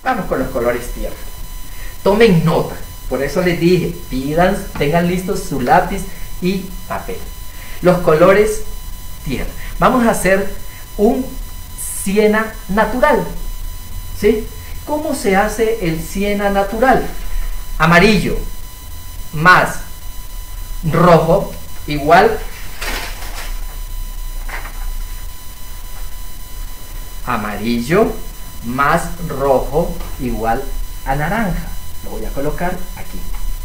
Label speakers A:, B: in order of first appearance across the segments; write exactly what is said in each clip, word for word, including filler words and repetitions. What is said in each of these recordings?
A: Vamos con los colores tierra. Tomen nota, por eso les dije, pidan, tengan listos su lápiz y papel. Los colores tierra. Vamos a hacer un siena natural, ¿sí? ¿Cómo se hace el siena natural? Amarillo más rojo igual amarillo más rojo igual a naranja. Lo voy a colocar aquí.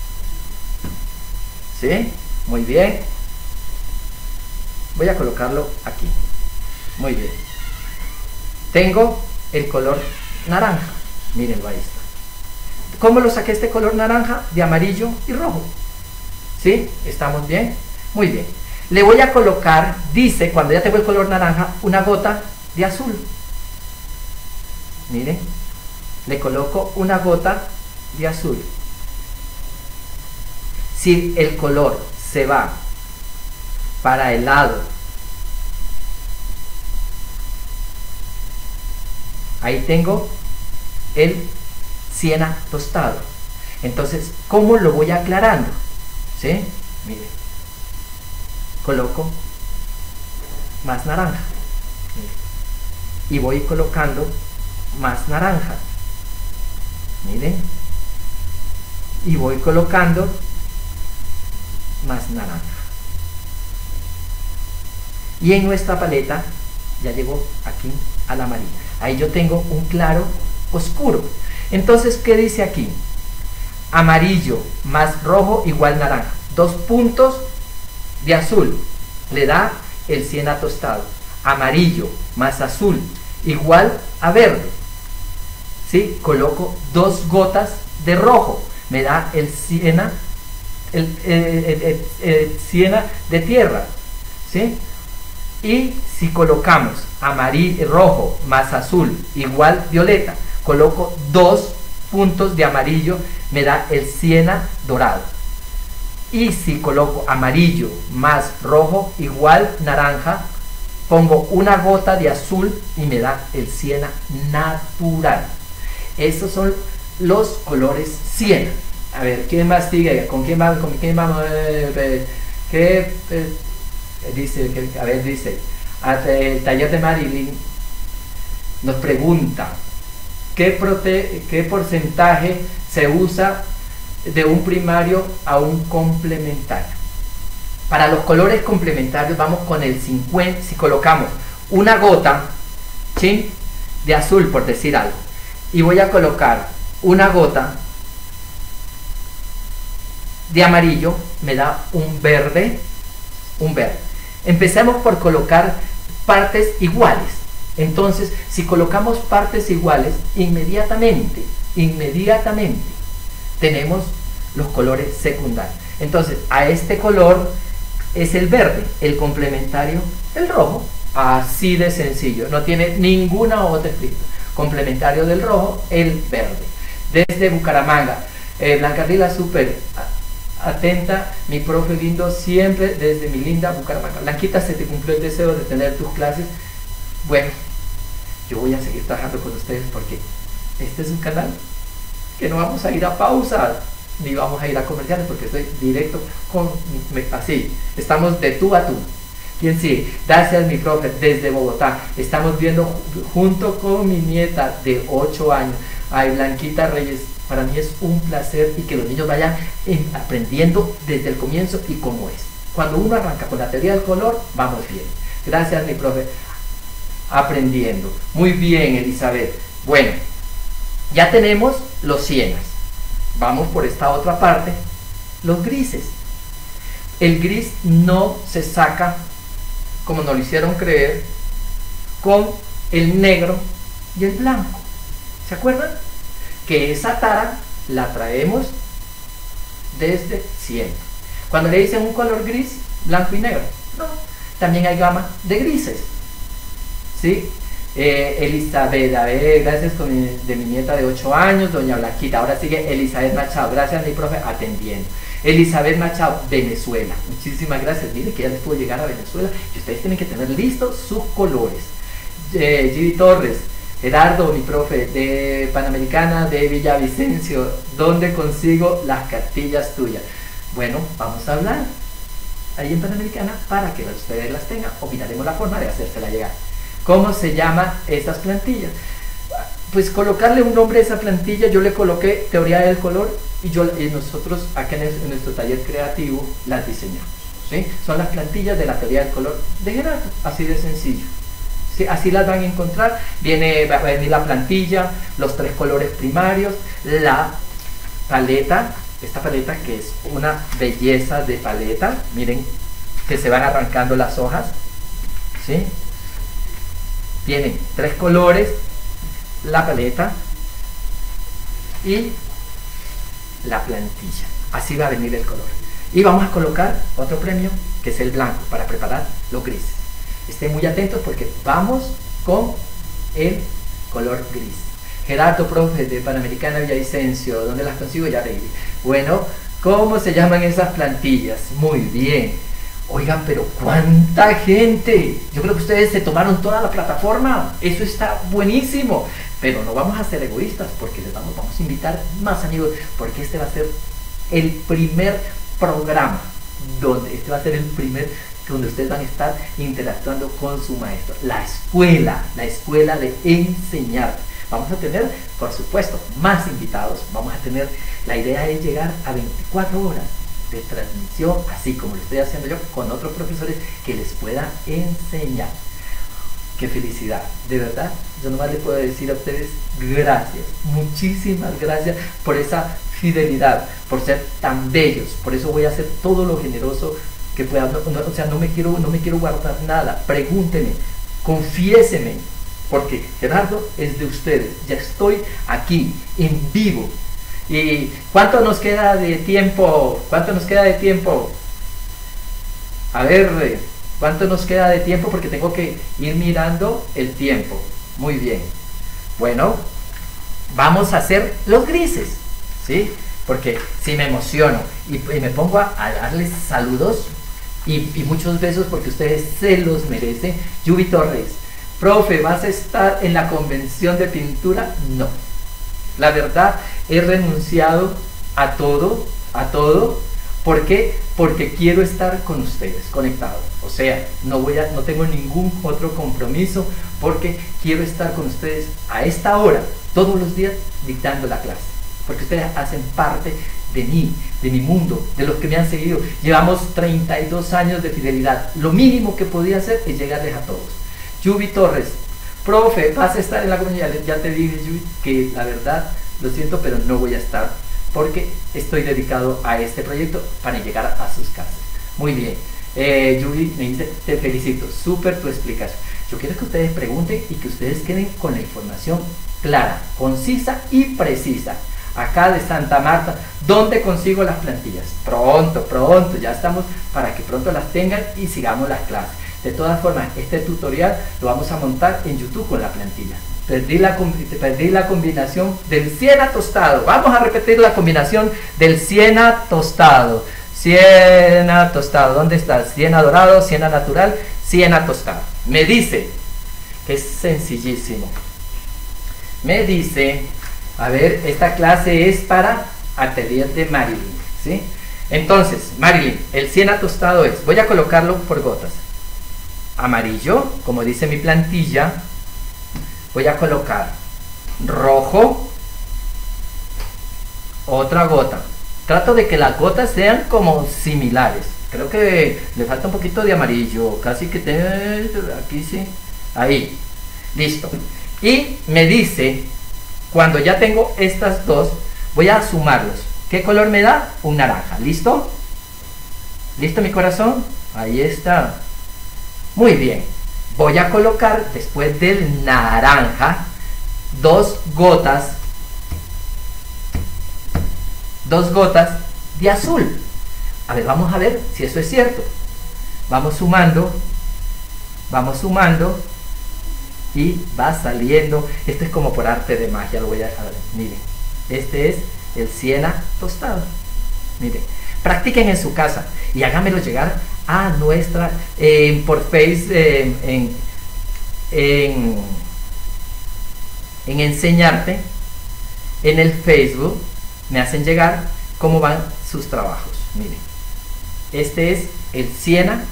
A: ¿Sí? Muy bien. Voy a colocarlo aquí. Muy bien. Tengo el color naranja. Mírenlo, ahí está. ¿Cómo lo saqué este color naranja? De amarillo y rojo. ¿Sí? ¿Estamos bien? Muy bien. Le voy a colocar, dice, cuando ya tengo el color naranja, una gota de azul. Miren. Le coloco una gota de azul. Si el color se va para el lado, ahí tengo el siena tostado. Entonces, ¿cómo lo voy aclarando? ¿Sí? Miren, coloco más naranja. Miren. Y voy colocando más naranja. Miren. Y voy colocando más naranja. Y en nuestra paleta ya llegó aquí a la amarilla. Ahí yo tengo un claro oscuro. Entonces, ¿qué dice aquí? Amarillo más rojo igual naranja. Dos puntos de azul le da el siena tostado. Amarillo más azul igual a verde. ¿Sí? Coloco dos gotas de rojo. Me da el siena, el, el, el, el, el siena de tierra. ¿Sí? Y si colocamos amarillo, rojo más azul igual violeta, coloco dos puntos de amarillo, me da el siena dorado. Y si coloco amarillo más rojo igual naranja, pongo una gota de azul y me da el siena natural. Estos son los colores siena. A ver, ¿quién más sigue? ¿Con quién vamos? ¿Con quién vamos? ¿Qué eh, dice? Que, a ver, dice, el taller de Marilyn nos pregunta, ¿qué, prote ¿qué porcentaje se usa de un primario a un complementario? Para los colores complementarios vamos con el cincuenta. Si colocamos una gota, ¿sí?, de azul, por decir algo, y voy a colocar una gota de amarillo, me da un verde, un verde. Empecemos por colocar partes iguales. Entonces, si colocamos partes iguales, inmediatamente, inmediatamente tenemos los colores secundarios. Entonces, a este color es el verde, el complementario, el rojo. Así de sencillo, no tiene ninguna otra explicación. Complementario del rojo, el verde. Desde Bucaramanga, eh, Blanca Rila, súper atenta, mi profe lindo, siempre desde mi linda Bucaramanga. Blanquita, se te cumplió el deseo de tener tus clases. Bueno, yo voy a seguir trabajando con ustedes porque este es un canal que no vamos a ir a pausa ni vamos a ir a comerciales, porque estoy directo con, así, estamos de tú a tú. ¿Quién sigue? Gracias, mi profe, desde Bogotá. Estamos viendo junto con mi nieta de ocho años. Ay, Blanquita Reyes, para mí es un placer, y que los niños vayan aprendiendo desde el comienzo y cómo es. Cuando uno arranca con la teoría del color, vamos bien. Gracias, mi profe. Aprendiendo. Muy bien, Elizabeth. Bueno, ya tenemos los sienas. Vamos por esta otra parte, los grises. El gris no se saca, como nos lo hicieron creer, con el negro y el blanco. ¿Se acuerdan? Que esa tara la traemos desde siempre. Cuando le dicen un color gris, blanco y negro, no, también hay gama de grises. ¿Sí? Eh, Elizabeth, a ver, gracias con mi, de mi nieta de ocho años, doña Blanquita. Ahora sigue Elizabeth Machado, gracias, mi profe, atendiendo. Elizabeth Machado, Venezuela, muchísimas gracias. Mire que ya les puedo llegar a Venezuela y ustedes tienen que tener listos sus colores. eh, Gidi Torres, Gerardo, mi profe de Panamericana de Villavicencio, ¿dónde consigo las cartillas tuyas? Bueno, vamos a hablar ahí en Panamericana para que ustedes las tengan, o miraremos la forma de hacérsela llegar. ¿Cómo se llaman estas plantillas? Pues colocarle un nombre a esa plantilla. Yo le coloqué teoría del color y, yo, y nosotros acá en, el, en nuestro taller creativo las diseñamos, ¿sí? Son las plantillas de la teoría del color de Gerardo, así de sencillo. ¿Sí? Así las van a encontrar. Viene, va a venir la plantilla, los tres colores primarios, la paleta, esta paleta que es una belleza de paleta. Miren que se van arrancando las hojas, ¿sí? Tienen tres colores, la paleta y la plantilla. Así va a venir el color. Y vamos a colocar otro premio, que es el blanco, para preparar los grises. Estén muy atentos porque vamos con el color gris. Gerardo, profe de Panamericana Villavicencio, ¿dónde las consigo? Ya te dije. Bueno, ¿cómo se llaman esas plantillas? Muy bien. Oigan, pero ¿cuánta gente? Yo creo que ustedes se tomaron toda la plataforma. Eso está buenísimo. Pero no vamos a ser egoístas, porque les vamos, vamos a invitar más amigos, porque este va a ser el primer programa, donde este va a ser el primer donde ustedes van a estar interactuando con su maestro. La escuela, la escuela de enseñar. Vamos a tener, por supuesto, más invitados. Vamos a tener, la idea es llegar a veinticuatro horas de transmisión, así como lo estoy haciendo yo, con otros profesores que les puedan enseñar. ¡Qué felicidad! De verdad, yo nomás les puedo decir a ustedes gracias, muchísimas gracias por esa fidelidad, por ser tan bellos. Por eso voy a hacer todo lo generoso que pueda. No, no, o sea, no me quiero, no me quiero guardar nada. Pregúntenme, confiéseme, porque Gerardo es de ustedes. Ya estoy aquí, en vivo. ¿Y cuánto nos queda de tiempo? ¿Cuánto nos queda de tiempo? A ver, ¿cuánto nos queda de tiempo? Porque tengo que ir mirando el tiempo. Muy bien. Bueno, vamos a hacer los grises, ¿sí? Porque si me emociono y, y me pongo a, a darles saludos y, y muchos besos, porque ustedes se los merecen. Yubi Torres, profe, ¿vas a estar en la convención de pintura? No. La verdad, he renunciado a todo, a todo. ¿Por qué? Porque quiero estar con ustedes, conectados. O sea, no, voy a, no tengo ningún otro compromiso, porque quiero estar con ustedes a esta hora, todos los días, dictando la clase. Porque ustedes hacen parte de mí, de mi mundo, de los que me han seguido. Llevamos treinta y dos años de fidelidad. Lo mínimo que podía hacer es llegarles a todos. Yubi Torres, profe, vas a estar en la comunidad. Ya te dije, Yubi, que la verdad, lo siento, pero no voy a estar, porque estoy dedicado a este proyecto para llegar a sus casas. Muy bien. Eh, Yubi me dice, te felicito, súper tu explicación. Yo quiero que ustedes pregunten y que ustedes queden con la información clara, concisa y precisa. Acá de Santa Marta, ¿dónde consigo las plantillas? Pronto, pronto, ya estamos para que pronto las tengan y sigamos las clases. De todas formas, este tutorial lo vamos a montar en YouTube con la plantilla. Perdí la, perdí la combinación del siena tostado. Vamos a repetir la combinación del siena tostado. Siena tostado. ¿Dónde está? Siena dorado, siena natural, siena tostado. Me dice, que es sencillísimo. Me dice, a ver, esta clase es para atelier de Marilyn, ¿sí? Entonces, Marilyn, el siena tostado es, voy a colocarlo por gotas. Amarillo, como dice mi plantilla. Voy a colocar rojo, otra gota. Trato de que las gotas sean como similares. Creo que le falta un poquito de amarillo, casi que te... aquí sí, ahí, listo. Y me dice, cuando ya tengo estas dos, voy a sumarlos. ¿Qué color me da? Un naranja, ¿listo? ¿Listo, mi corazón? Ahí está. Muy bien. Voy a colocar después del naranja dos gotas, dos gotas de azul. A ver, vamos a ver si eso es cierto. Vamos sumando, vamos sumando y va saliendo. Esto es como por arte de magia, lo voy a dejar. Miren, este es el siena tostado. Miren, practiquen en su casa y háganmelo llegar a nuestra eh, por Face eh, en, en en enseñarte en el Facebook, me hacen llegar cómo van sus trabajos. Miren, este es el Siena,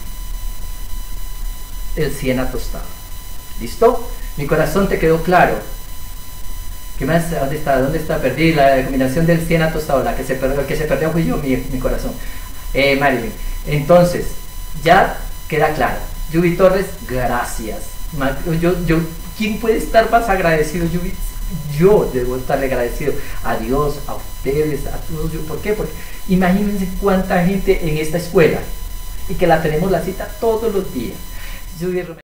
A: el Siena tostado. ¿Listo? Mi corazón, ¿te quedó claro? ¿Qué más? ¿Dónde está? ¿Dónde está? Perdí la combinación del Siena tostado. La que se perdió, el que se perdió fui yo, mi, mi corazón. Eh, Marilyn. Entonces, ya queda claro. Yubi Torres, gracias. Yo, yo, ¿quién puede estar más agradecido, Yubi? Yo debo estarle agradecido a Dios, a ustedes, a todos. ¿Por qué? Porque imagínense cuánta gente en esta escuela y que la tenemos la cita todos los días. Yubi